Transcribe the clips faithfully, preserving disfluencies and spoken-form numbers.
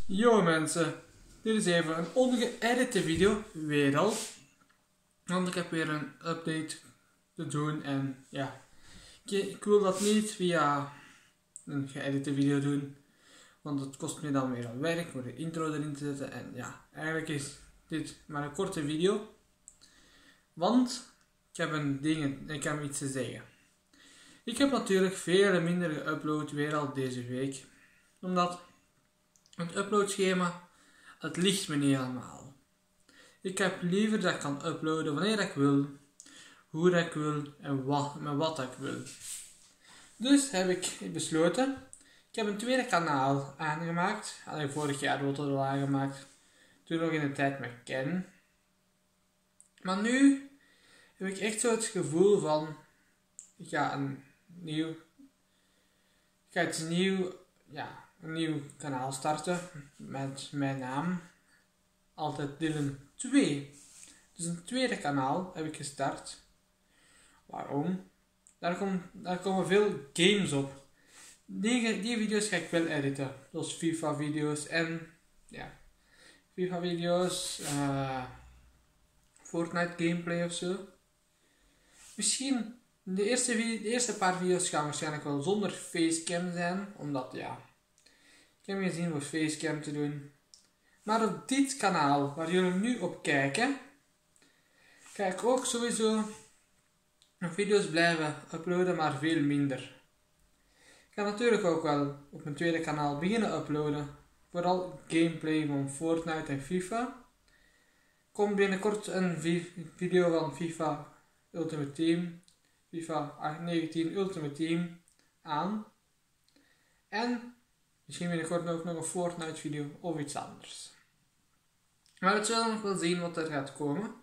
Yo mensen, dit is even een ongeëdite video, weer al. Want ik heb weer een update te doen en ja, ik wil dat niet via een geëdite video doen. Want het kost me dan weer al werk voor de intro erin te zetten. En ja, eigenlijk is dit maar een korte video. Want ik heb een ding, ik heb iets te zeggen. Ik heb natuurlijk veel minder geüpload weer al deze week. Omdat het uploadschema, het ligt me niet helemaal. Ik heb liever dat ik kan uploaden wanneer ik wil, hoe dat ik wil en wat, met wat ik wil. Dus heb ik besloten, ik heb een tweede kanaal aangemaakt. Alleen vorig jaar wordt het al aangemaakt, toen nog in de tijd met Ken. Maar nu heb ik echt zo het gevoel van, ik ga een nieuw, ik ga iets nieuw, ja, een nieuw kanaal starten met mijn naam. Altijd Dylan twee. Dus een tweede kanaal heb ik gestart. Waarom? Daar, kom, daar komen veel games op. Die, die video's ga ik wel editen. Zoals FIFA video's en ja, FIFA video's, uh, Fortnite gameplay of zo. Misschien de eerste, de eerste paar video's gaan waarschijnlijk wel zonder facecam zijn. Omdat ja, ik heb geen zin voor facecam te doen. Maar op dit kanaal, waar jullie nu op kijken, ga ik ook sowieso video's blijven uploaden, maar veel minder. Ik ga natuurlijk ook wel op mijn tweede kanaal beginnen uploaden. Vooral gameplay van Fortnite en FIFA. Er komt binnenkort een video van FIFA Ultimate Team, FIFA negentien Ultimate Team aan. En misschien binnenkort ook nog een Fortnite video of iets anders. Maar we zullen nog wel zien wat er gaat komen.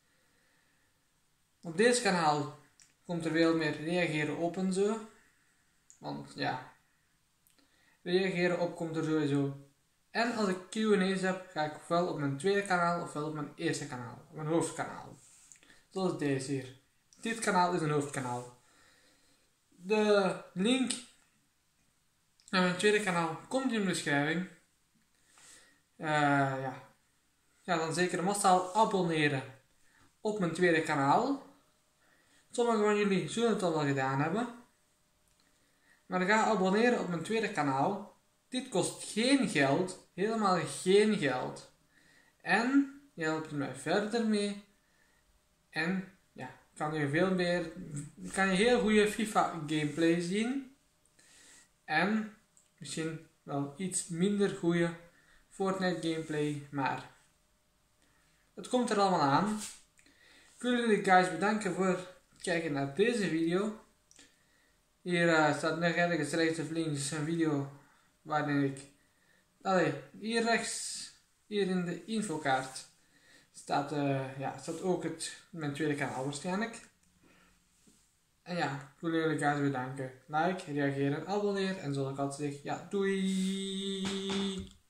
Op deze kanaal komt er veel meer reageren op en zo. Want ja, reageren op komt er sowieso. En als ik Q en A's heb, ga ik ofwel op mijn tweede kanaal ofwel op mijn eerste kanaal. Op mijn hoofdkanaal. Zoals deze hier. Dit kanaal is een hoofdkanaal. De link naar mijn tweede kanaal komt in de beschrijving. Uh, ja. Ga dan zeker massaal abonneren op mijn tweede kanaal. Sommigen van jullie zullen het al wel gedaan hebben. Maar ga abonneren op mijn tweede kanaal. Dit kost geen geld. Helemaal geen geld. En je helpt mij verder mee. En ja, kan je veel meer, kan je heel goede FIFA gameplay zien. En misschien wel iets minder goede Fortnite gameplay, maar het komt er allemaal aan. Ik wil jullie guys bedanken voor het kijken naar deze video. Hier uh, staat nog ergens rechts of links een video waarin ik, allee, hier rechts, hier in de infokaart staat, uh, ja, staat ook het, mijn tweede kanaal waarschijnlijk. En ja, ik wil jullie guys bedanken. Like, reageren, abonneer en zoals ik altijd zeg, ja, doei!